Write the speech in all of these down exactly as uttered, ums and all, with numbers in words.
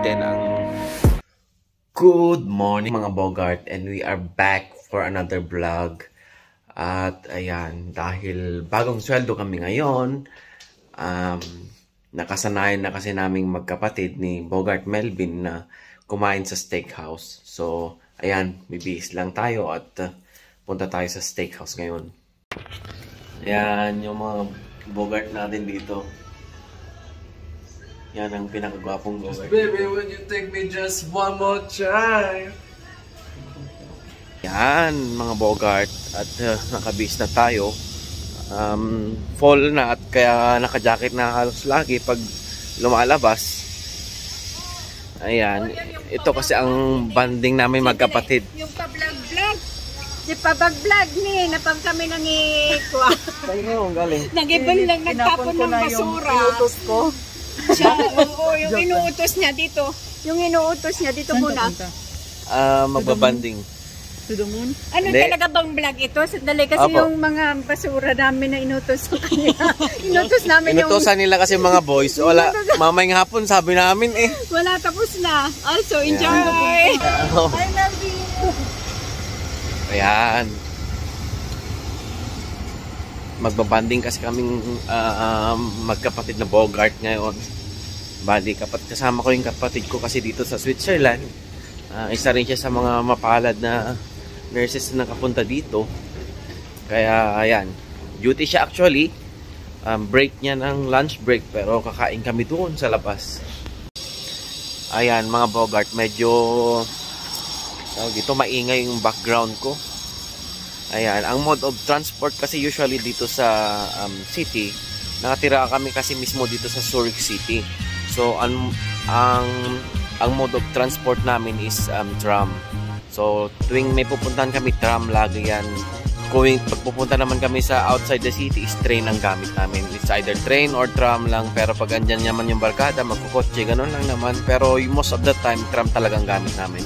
ten ang... Good morning mga Bogart, and we are back for another vlog. At ayan, dahil bagong sweldo kami ngayon, um, nakasanayan na kasi naming magkapatid ni Bogart Melvin na kumain sa steakhouse. So, ayan, bibihis lang tayo at uh, punta tayo sa steakhouse ngayon. Ayan, yung mga Bogart natin dito. Yan ang pinakagwapong Bogart. Baby, when you take me just one more time. Yan, mga Bogart. At uh, nakabis na tayo. Um, fall na at kaya naka-jacket na halos lagi pag lumalabas. Ayan. Ito kasi ang banding namin magkapatid. Yung pa-vlog-vlog. Si pa-vlog ni, napag kami na ni Kwa. Sa'yo, ang galing. Nag-ibon lang, nagtapon ng basura. Inuutos ko. Siya, oo, yung inuutos niya dito. Yung inuutos niya dito muna. Ah, uh, magbabanding. To the moon? Ano Hindi. talaga bang vlog ito? Sandali kasi Apo. yung mga basura namin na inutos sa kanya. Inutos namin yung... Inutosan nila kasi mga boys. Wala, mamayang hapon sabi namin eh. Wala, tapos na. Also, enjoy! Yeah. Oh. I love you! Ayan. Magbabanding kasi kaming uh, magkapatid na Bogart ngayon. Bali, kapat kasama ko yung kapatid ko kasi dito sa Switzerland. Uh, isa rin siya sa mga mapalad na nurses na nakapunta dito. Kaya, ayan. Duty siya actually. Um, break niya ng lunch break pero kakain kami doon sa labas. Ayan, mga Bogart. Medyo dito maingay yung background ko. Ayan, ang mode of transport kasi usually dito sa um, city, nakatira kami kasi mismo dito sa Zurich City. So, ang, ang, ang mode of transport namin is um, tram. So, tuwing may pupuntahan kami, tram lagi yan. Kung pagpupunta naman kami sa outside the city, is train ang gamit namin. It's either train or tram lang. Pero pag andyan naman yung barkada, magkukotse, ganun lang naman. Pero most of the time, tram talagang gamit namin.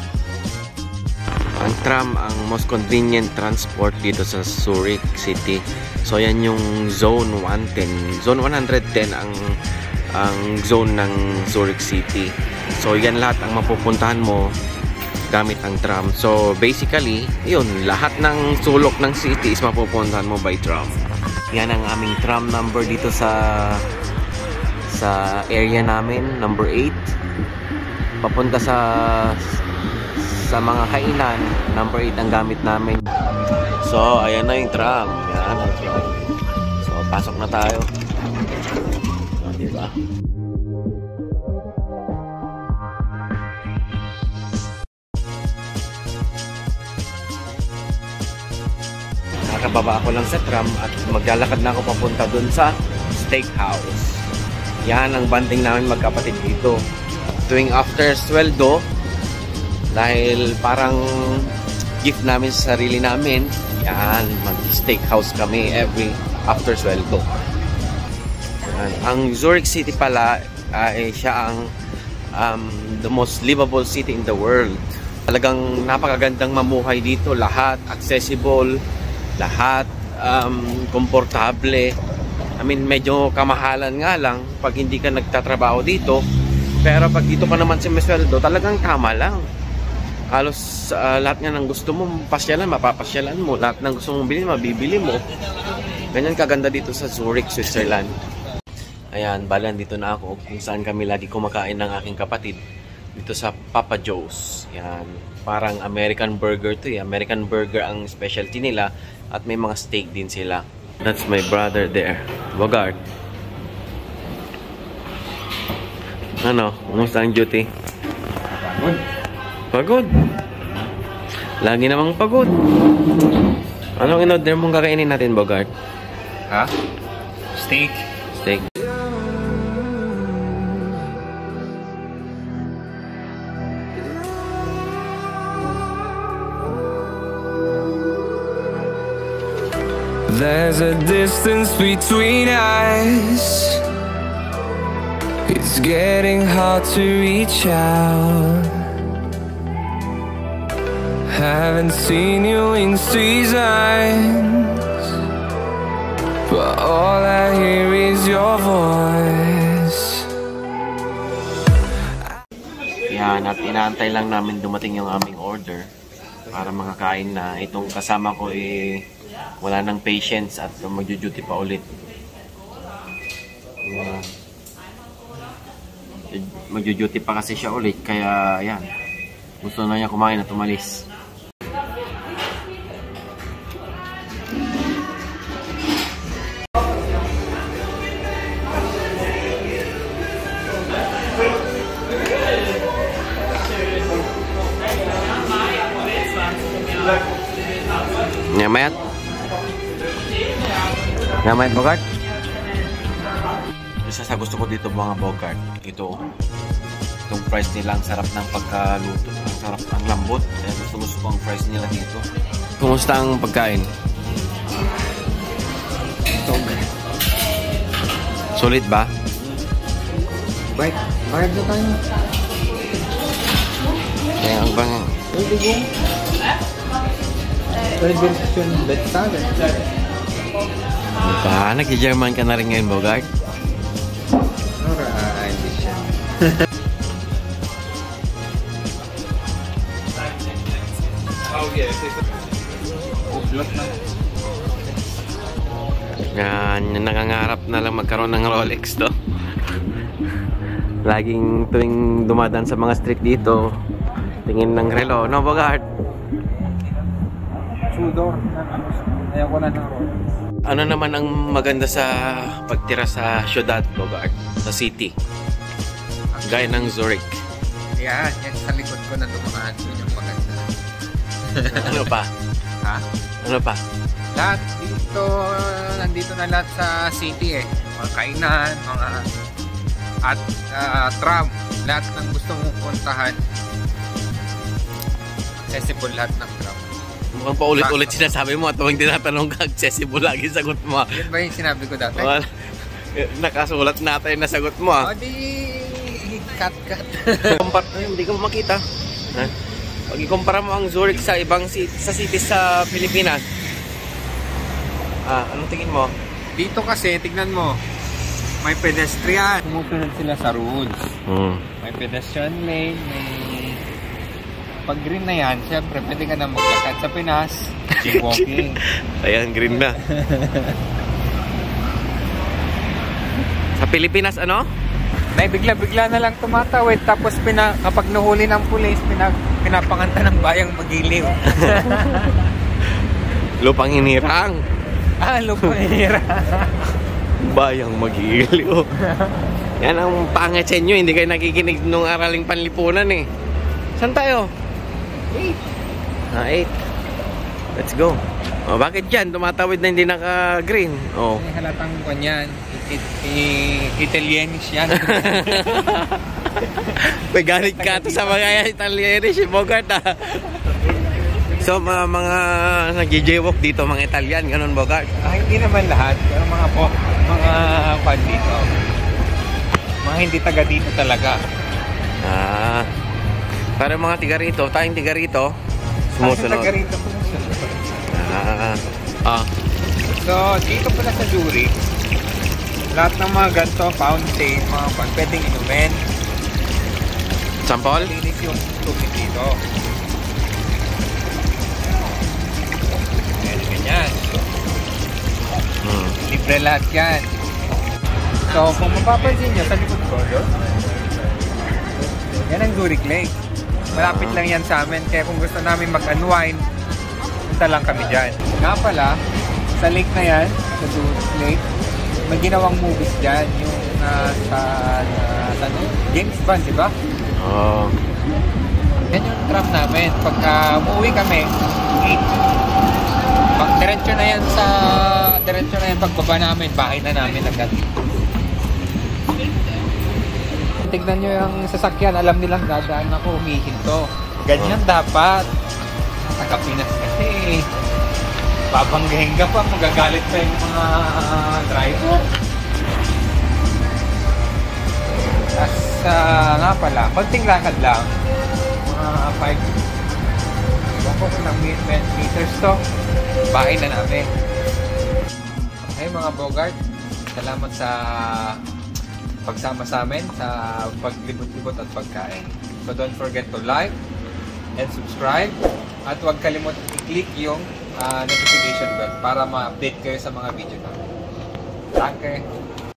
Ang tram ang most convenient transport dito sa Zurich City. So yan yung zone one ten. Zone one ten ang ang zone ng Zurich City. So yan lahat ang mapupuntahan mo gamit ang tram. So basically, yun, lahat ng sulok ng city is mapupuntahan mo by tram. Yan ang aming tram number dito sa sa area namin, number eight. Papunta sa sa mga kainan, number eight ang gamit namin. So, ayan na yung tram. Yan. So, pasok na tayo. So, diba? Nakababa ako lang sa tram at maglalakad na ako papunta dun sa steakhouse. Yan ang banding namin magkapatid dito. Tuwing after sweldo, dahil parang gift namin sa sarili namin, yan, mag-steakhouse kami every after sweldo. Yan. Ang Zurich City pala ay siya ang um, the most livable city in the world. Talagang napakagandang mamuhay dito. Lahat accessible, lahat um, komportable. I mean, medyo kamahalan nga lang pag hindi ka nagtatrabaho dito. Pero pag dito ka naman sa sweldo, talagang tama lang. Halos uh, lahat nga ng gusto mo pasyalan, mapapasyalan mo. Lahat ng gusto mong bilhin, mabibili mo. Ganyan kaganda dito sa Zurich, Switzerland. Ayan, balan dito na ako kung saan kami lagi kumakain ng aking kapatid. Dito sa Papa Joe's. Yan, parang American burger to eh. American burger ang specialty nila. At may mga steak din sila. That's my brother there, Bogart. Ano, kumusta ang duty? Pagod. Pagod. Lagi namang pagod. Anong in-order mong kakainin natin, Bogart? Ha? Steak. Steak. There's a distance between us. It's getting hard to reach out. Haven't seen you in seasons, but all I hear is your voice. Yan, at inaantay lang namin dumating yung aming order para makakain na. Itong kasama ko eh wala nang patience at magjo-duty pa ulit. Uh, magjo-duty pa kasi siya ulit, kaya yan, gusto na niya kumain at umalis. Ngamayat? Ngamayat, Bogart? Isa sa gusto ko dito mga Bogart, ito. Itong fries nila, ang sarap ng pagkaluto. Ang sarap, ang lambot. Kaya gusto gusto ko ang fries nila dito. Kumusta ang pagkain? Solid ba? Bite, bayad na tayo. Kaya ang bang... Pwede ko. Pwede version bet salad. Diba? Nag-German ka na rin ngayon, Bogart? Alright, siya. Yan, nangangarap na lang magkaroon ng Rolex to. Laging tuwing dumadaan sa mga street dito, tingin ng relo, no Bogart? Sudor. Ayaw ko na ng Rolex. Ano naman ang maganda sa pagtira sa syudad, Bogart? Sa city? Gaya ng Zurich. Yan, yan sa likod ko na dumaan. Yun yung maganda. Ano pa? Ha? Ano pa? Lahat dito, nandito na lahat sa city eh. Mga kainan, mga at uh, tram. Lahat ng gusto mong puntahan. Accessible lahat ng tram. Mukhang paulit-ulit sinasabi mo at tuwing tinatanong ka, accessible lagi sagot mo. Yan ba yung sinabi ko dati? Well, nakasulat natin na sagot mo. O di, cut-cut. Hindi ka makita. Ha? Pag ikumpara mo ang Zurich sa ibang city, sa cities sa Pilipinas, ah, anong tingin mo? Dito kasi, tignan mo, may pedestrian. Sumusunod sila sa rules. Hmm. May pedestrian lane, may... Pag green na yan, syempre, pwede ka na maglakad sa Pinas. Walking. Ayan, green na. Sa Pilipinas, ano? May bigla-bigla na lang tumatawid. Tapos pina, kapag nahuli ng pulis, pina, pinapanganta ng bayang magiliw. Lupang hinirang. Ah, lupang hinirang. Bayang magiliw. Yan ang pangit sa inyo. Hindi kayo nakikinig nung araling panlipunan eh. Saan tayo? eight. Ah, eight. Let's go. Oh, bakit yan? Tumatawid na hindi naka-green. Oh. May halatang kwan yan. Italianish yan. May galit ka to sa mga Italianish, Bogart ah. So mga, mga nag-jaywalk dito, mga Italian, ganun Bogart? Ah, hindi naman lahat. Pero mga po, mga kwan dito. Mga hindi taga dito talaga. Ah. Para mga tiga rito, tayong tiga rito, sumusunod. Taga rito sumusunod. Ah. Ah. So, dito pala sa Zurich, lahat ng mga ganito, fountain, mga pan, pwedeng inumin. Sampol? Linis yung tubig dito. Ayan, ganyan. Hmm. Libre lahat yan. So, kung mapapansin nyo, sa likod ko, doon, yan ang Zurich Lake. Malapit lang yan sa amin, kaya kung gusto namin mag-unwind, punta lang kami dyan. Nga pala, sa lake na yan, sa Zurich Lake, may ginawang movies dyan, yung uh, sa, uh, sa James Bond, di ba? Oo. Oh. Yan yung tram namin. Pagka umuwi kami, eight. Pag diretso na yan sa, diretso na yan pagbaba namin, bahay na namin agad. Tignan nyo yung sasakyan, alam nilang dadaan ako, humihinto. Ganyan oh. Dapat. Taga Pinas kasi. Babanggahin ka pa, magagalit pa yung mga uh, driver. Tapos uh, nga pala, konting lakad lang. Mga five Bako ko ng meters to. Bahay na namin. Ay mga Bogart, salamat sa pagsama sa amin sa paglibot-libot at pagkain. So don't forget to like and subscribe at huwag kalimut i-click yung uh, notification bell para ma-update kayo sa mga video namin. Danke!